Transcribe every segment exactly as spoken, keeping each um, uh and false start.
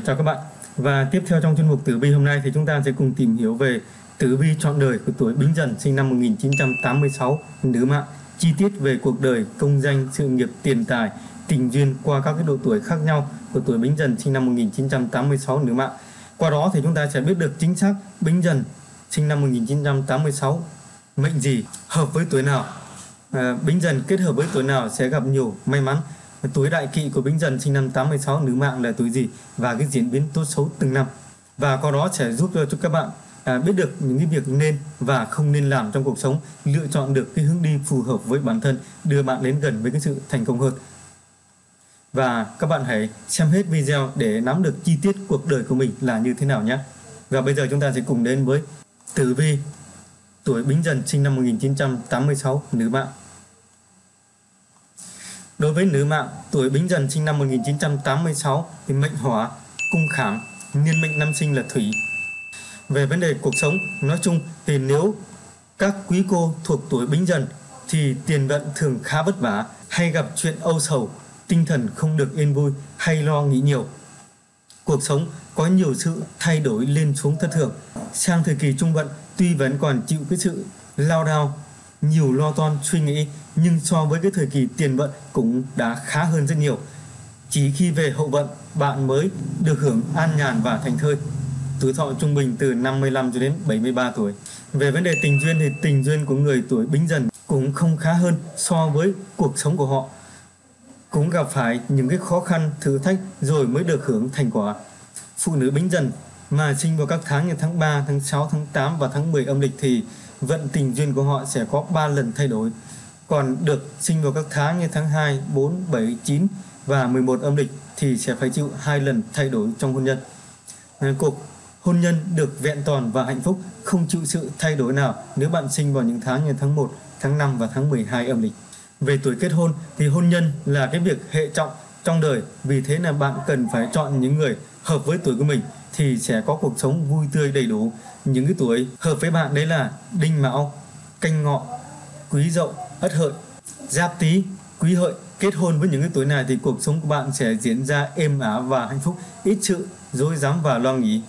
chào các bạn. Và tiếp theo trong chuyên mục tử vi hôm nay thì chúng ta sẽ cùng tìm hiểu về tử vi trọn đời của tuổi Bính Dần sinh năm một nghìn chín trăm tám mươi sáu nữ mạng, chi tiết về cuộc đời, công danh, sự nghiệp, tiền tài, tình duyên qua các cái độ tuổi khác nhau của tuổi Bính Dần sinh năm một nghìn chín trăm tám mươi sáu nữ mạng. Qua đó thì chúng ta sẽ biết được chính xác Bính Dần sinh năm một nghìn chín trăm tám mươi sáu mệnh gì, hợp với tuổi nào, à, Bính Dần kết hợp với tuổi nào sẽ gặp nhiều may mắn. Tuổi đại kỵ của Bính Dần sinh năm tám mươi sáu nữ mạng là tuổi gì và cái diễn biến tốt xấu từng năm, và qua đó sẽ giúp cho các bạn à, biết được những cái việc nên và không nên làm trong cuộc sống, lựa chọn được cái hướng đi phù hợp với bản thân, đưa bạn đến gần với cái sự thành công hơn. Và các bạn hãy xem hết video để nắm được chi tiết cuộc đời của mình là như thế nào nhé. Và bây giờ chúng ta sẽ cùng đến với tử vi tuổi Bính Dần sinh năm một nghìn chín trăm tám mươi sáu nữ mạng. Đối với nữ mạng tuổi Bính Dần sinh năm một nghìn chín trăm tám mươi sáu thì mệnh hỏa, cung khảm, niên mệnh năm sinh là thủy. Về vấn đề cuộc sống nói chung thì nếu các quý cô thuộc tuổi Bính Dần thì tiền vận thường khá vất vả, hay gặp chuyện âu sầu, tinh thần không được yên vui, hay lo nghĩ nhiều. Cuộc sống có nhiều sự thay đổi lên xuống thất thường. Sang thời kỳ trung vận tuy vẫn còn chịu cái sự lao đao, nhiều lo toan suy nghĩ, nhưng so với cái thời kỳ tiền vận cũng đã khá hơn rất nhiều. Chỉ khi về hậu vận bạn mới được hưởng an nhàn và thành thơi. Tuổi thọ trung bình từ năm mươi lăm cho đến bảy mươi ba tuổi. Về vấn đề tình duyên thì tình duyên của người tuổi Bính Dần cũng không khá hơn so với cuộc sống của họ, cũng gặp phải những cái khó khăn thử thách rồi mới được hưởng thành quả. Phụ nữ Bính Dần mà sinh vào các tháng như tháng ba, tháng sáu, tháng tám và tháng mười âm lịch thì vận tình duyên của họ sẽ có ba lần thay đổi. Còn được sinh vào các tháng như tháng hai, bốn, bảy, chín và mười một âm lịch thì sẽ phải chịu hai lần thay đổi trong hôn nhân. Cuộc hôn nhân được vẹn toàn và hạnh phúc, không chịu sự thay đổi nào nếu bạn sinh vào những tháng như tháng một, tháng năm và tháng mười hai âm lịch. Về tuổi kết hôn thì hôn nhân là cái việc hệ trọng trong đời, vì thế là bạn cần phải chọn những người hợp với tuổi của mình thì sẽ có cuộc sống vui tươi đầy đủ. Những cái tuổi hợp với bạn đấy là Đinh Mão, Canh Ngọ, Quý Dậu, Ất Hợi, Giáp Tý, Quý Hợi. Kết hôn với những cái tuổi này thì cuộc sống của bạn sẽ diễn ra êm ả và hạnh phúc, ít sự rối rắm và lo nghĩ.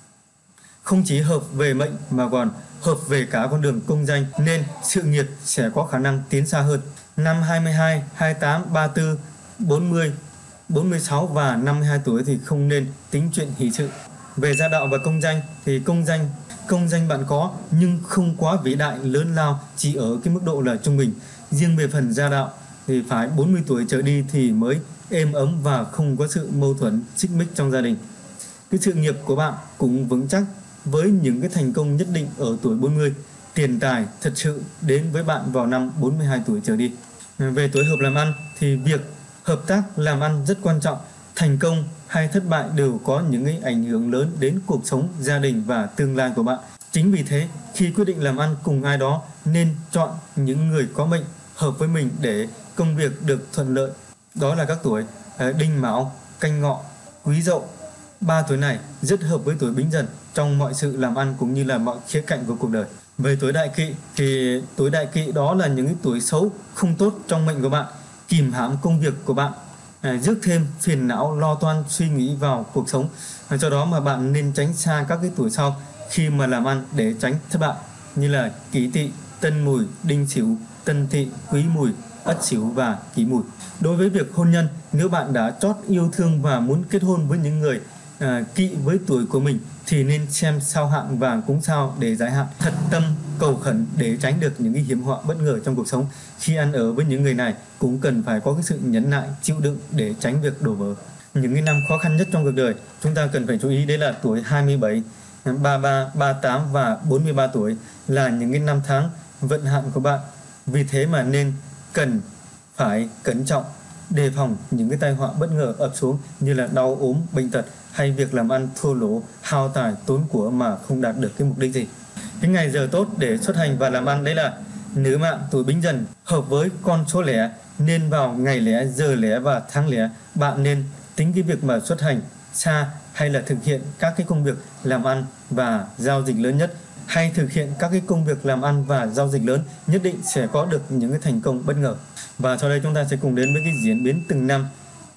Không chỉ hợp về mệnh mà còn hợp về cả con đường công danh, nên sự nghiệp sẽ có khả năng tiến xa hơn. Năm hai mươi hai, hai mươi tám, ba mươi tư, bốn mươi, bốn mươi sáu và năm mươi hai tuổi thì không nên tính chuyện hỷ sự. Về gia đạo và công danh thì công danh công danh bạn có nhưng không quá vĩ đại lớn lao, chỉ ở cái mức độ là trung bình. Riêng về phần gia đạo thì phải bốn mươi tuổi trở đi thì mới êm ấm và không có sự mâu thuẫn xích mích trong gia đình. Cái sự nghiệp của bạn cũng vững chắc với những cái thành công nhất định ở tuổi bốn mươi. Tiền tài thật sự đến với bạn vào năm bốn mươi hai tuổi trở đi. Về tuổi hợp làm ăn thì việc hợp tác làm ăn rất quan trọng. Thành công hay thất bại đều có những cái ảnh hưởng lớn đến cuộc sống, gia đình và tương lai của bạn. Chính vì thế khi quyết định làm ăn cùng ai đó nên chọn những người có mệnh hợp với mình để công việc được thuận lợi. Đó là các tuổi Đinh Mão, Canh Ngọ, Quý Dậu. Ba tuổi này rất hợp với tuổi Bính Dần trong mọi sự làm ăn cũng như là mọi khía cạnh của cuộc đời. Về tuổi đại kỵ thì tuổi đại kỵ đó là những cái tuổi xấu không tốt trong mệnh của bạn, kìm hãm công việc của bạn, à, rước thêm phiền não lo toan suy nghĩ vào cuộc sống. À, do đó mà bạn nên tránh xa các cái tuổi sau khi mà làm ăn để tránh thất bại, như là Kỷ Tỵ, Tân Mùi, Đinh Sửu, Tân Tỵ, Quý Mùi, Ất Sửu và Kỷ Mùi. Đối với việc hôn nhân, nếu bạn đã chót yêu thương và muốn kết hôn với những người à, kỵ với tuổi của mình thì nên xem sao hạn và cúng sao để giải hạn, thật tâm cầu khẩn để tránh được những cái hiểm họa bất ngờ trong cuộc sống. Khi ăn ở với những người này cũng cần phải có cái sự nhẫn nại, chịu đựng để tránh việc đổ vỡ. Những cái năm khó khăn nhất trong cuộc đời chúng ta cần phải chú ý đấy là tuổi hai mươi bảy, ba mươi ba, ba mươi tám và bốn mươi ba tuổi là những cái năm tháng vận hạn của bạn. Vì thế mà nên cần phải cẩn trọng, đề phòng những cái tai họa bất ngờ ập xuống như là đau ốm, bệnh tật hay việc làm ăn thua lỗ, hao tài tốn của mà không đạt được cái mục đích gì. Cái ngày giờ tốt để xuất hành và làm ăn đấy là nữ mạng tuổi Bính Dần hợp với con số lẻ, nên vào ngày lẻ, giờ lẻ và tháng lẻ. Bạn nên tính cái việc mà xuất hành xa hay là thực hiện các cái công việc làm ăn và giao dịch lớn nhất, hay thực hiện các cái công việc làm ăn và giao dịch lớn nhất định sẽ có được những cái thành công bất ngờ. Và sau đây chúng ta sẽ cùng đến với cái diễn biến từng năm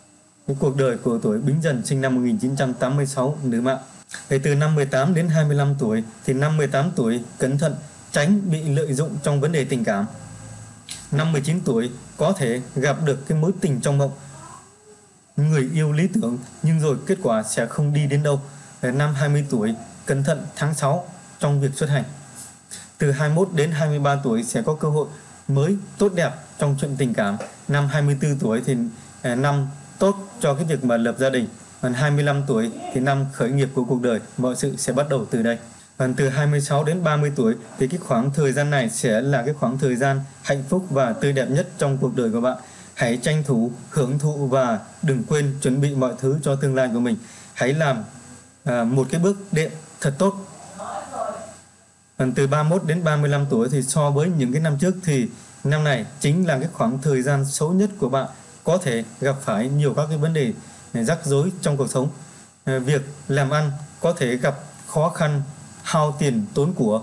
cái cuộc đời của tuổi Bính Dần sinh năm một nghìn chín trăm tám mươi sáu nữ mạng. Thì từ năm mười tám đến hai mươi lăm tuổi thì năm mười tám tuổi cẩn thận tránh bị lợi dụng trong vấn đề tình cảm. Năm mười chín tuổi có thể gặp được cái mối tình trong mộng, người yêu lý tưởng, nhưng rồi kết quả sẽ không đi đến đâu. Năm hai mươi tuổi cẩn thận tháng sáu trong việc xuất hành. Từ hai mươi mốt đến hai mươi ba tuổi sẽ có cơ hội mới tốt đẹp trong chuyện tình cảm. Năm hai mươi tư tuổi thì năm tốt cho cái việc mà lập gia đình. Còn hai mươi lăm tuổi thì năm khởi nghiệp của cuộc đời, mọi sự sẽ bắt đầu từ đây. Còn từ hai mươi sáu đến ba mươi tuổi thì cái khoảng thời gian này sẽ là cái khoảng thời gian hạnh phúc và tươi đẹp nhất trong cuộc đời của bạn. Hãy tranh thủ, hưởng thụ và đừng quên chuẩn bị mọi thứ cho tương lai của mình. Hãy làm à, một cái bước đệm thật tốt. Còn từ ba mươi mốt đến ba mươi lăm tuổi thì so với những cái năm trước thì năm này chính là cái khoảng thời gian xấu nhất của bạn. Có thể gặp phải nhiều các cái vấn đề rắc rối trong cuộc sống. À, việc làm ăn có thể gặp khó khăn, hao tiền tốn của.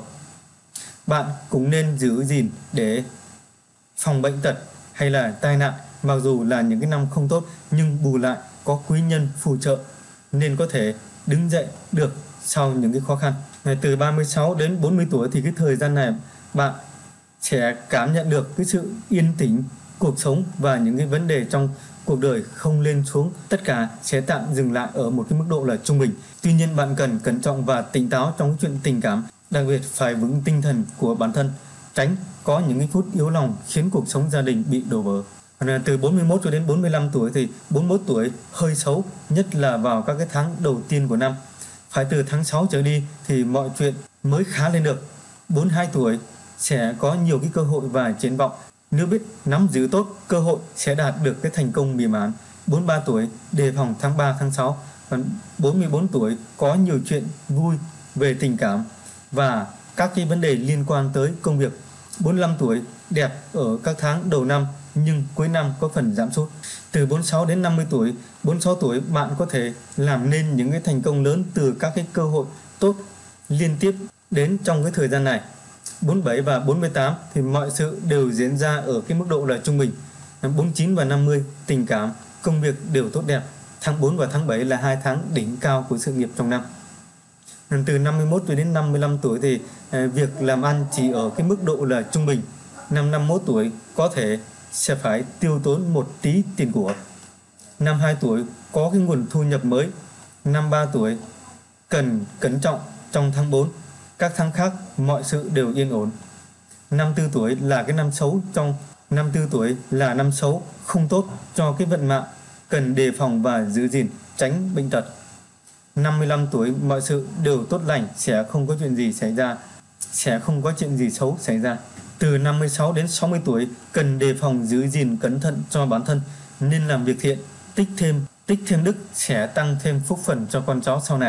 Bạn cũng nên giữ gìn để phòng bệnh tật hay là tai nạn. Mặc dù là những cái năm không tốt nhưng bù lại có quý nhân phù trợ nên có thể đứng dậy được sau những cái khó khăn. Từ ba mươi sáu đến bốn mươi tuổi thì cái thời gian này bạn sẽ cảm nhận được cái sự yên tĩnh cuộc sống và những cái vấn đề trong cuộc đời không lên xuống, tất cả sẽ tạm dừng lại ở một cái mức độ là trung bình. Tuy nhiên bạn cần cẩn trọng và tỉnh táo trong cái chuyện tình cảm, đặc biệt phải vững tinh thần của bản thân, tránh có những cái phút yếu lòng khiến cuộc sống gia đình bị đổ vỡ. Từ bốn mươi mốt cho đến bốn mươi lăm tuổi thì bốn mươi mốt tuổi hơi xấu, nhất là vào các cái tháng đầu tiên của năm. Phải từ tháng sáu trở đi thì mọi chuyện mới khá lên được. bốn mươi hai tuổi sẽ có nhiều cái cơ hội và triển vọng. Nếu biết nắm giữ tốt, cơ hội sẽ đạt được cái thành công mỹ mãn. bốn mươi ba tuổi đề phòng tháng ba, tháng sáu. Còn bốn mươi bốn tuổi có nhiều chuyện vui về tình cảm và các cái vấn đề liên quan tới công việc. bốn mươi lăm tuổi đẹp ở các tháng đầu năm nhưng cuối năm có phần giảm sút. Từ bốn mươi sáu đến năm mươi tuổi, bốn mươi sáu tuổi bạn có thể làm nên những cái thành công lớn từ các cái cơ hội tốt liên tiếp đến trong cái thời gian này. bốn mươi bảy và bốn mươi tám thì mọi sự đều diễn ra ở cái mức độ là trung bình. bốn mươi chín và năm mươi tình cảm, công việc đều tốt đẹp. Tháng bốn và tháng bảy là hai tháng đỉnh cao của sự nghiệp trong năm. Từ năm mươi mốt đến năm mươi lăm tuổi thì việc làm ăn chỉ ở cái mức độ là trung bình. Năm năm mươi mốt tuổi có thể sẽ phải tiêu tốn một tí tiền của. Năm hai mươi tuổi có cái nguồn thu nhập mới. Năm mươi ba tuổi cần cẩn trọng trong tháng bốn. Các tháng khác mọi sự đều yên ổn. Năm mươi tư tuổi là cái năm xấu trong năm mươi tư tuổi là năm xấu không tốt cho cái vận mạng, cần đề phòng và giữ gìn tránh bệnh tật. năm mươi lăm tuổi mọi sự đều tốt lành, sẽ không có chuyện gì xảy ra, sẽ không có chuyện gì xấu xảy ra. Từ năm mươi sáu đến sáu mươi tuổi cần đề phòng giữ gìn cẩn thận cho bản thân, nên làm việc thiện, tích thêm tích thêm đức sẽ tăng thêm phúc phần cho con cháu sau này.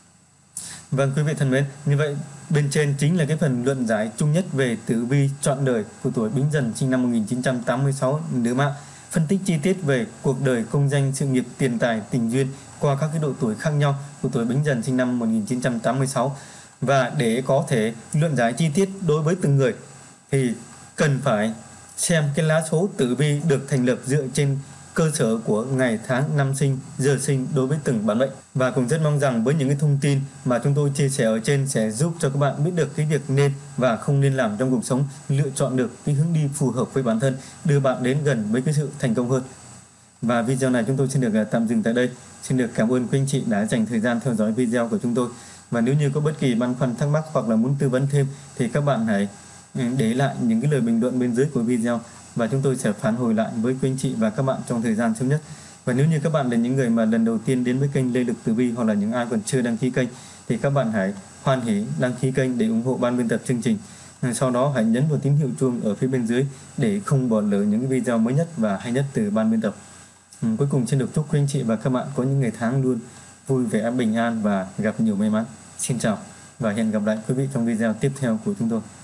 Vâng quý vị thân mến, như vậy bên trên chính là cái phần luận giải chung nhất về tử vi trọn đời của tuổi Bính Dần sinh năm một nghìn chín trăm tám mươi sáu nữ mạng, phân tích chi tiết về cuộc đời, công danh, sự nghiệp, tiền tài, tình duyên qua các cái độ tuổi khác nhau của tuổi Bính Dần sinh năm một nghìn chín trăm tám mươi sáu. Và để có thể luận giải chi tiết đối với từng người thì cần phải xem cái lá số tử vi được thành lập dựa trên cơ sở của ngày tháng năm sinh, giờ sinh đối với từng bản mệnh. Và cũng rất mong rằng với những cái thông tin mà chúng tôi chia sẻ ở trên sẽ giúp cho các bạn biết được cái việc nên và không nên làm trong cuộc sống, lựa chọn được cái hướng đi phù hợp với bản thân, đưa bạn đến gần với cái sự thành công hơn. Và video này chúng tôi xin được tạm dừng tại đây. Xin được cảm ơn quý anh chị đã dành thời gian theo dõi video của chúng tôi. Và nếu như có bất kỳ băn khoăn thắc mắc hoặc là muốn tư vấn thêm thì các bạn hãy để lại những cái lời bình luận bên dưới của video và chúng tôi sẽ phản hồi lại với quý anh chị và các bạn trong thời gian sớm nhất. Và nếu như các bạn là những người mà lần đầu tiên đến với kênh Lê Lực Tử Vi hoặc là những ai còn chưa đăng ký kênh thì các bạn hãy hoan hỉ đăng ký kênh để ủng hộ ban biên tập chương trình. Sau đó hãy nhấn vào tín hiệu chuông ở phía bên dưới để không bỏ lỡ những cái video mới nhất và hay nhất từ ban biên tập. Ừ, cuối cùng xin được chúc quý anh chị và các bạn có những ngày tháng luôn vui vẻ, bình an và gặp nhiều may mắn. Xin chào và hẹn gặp lại quý vị trong video tiếp theo của chúng tôi.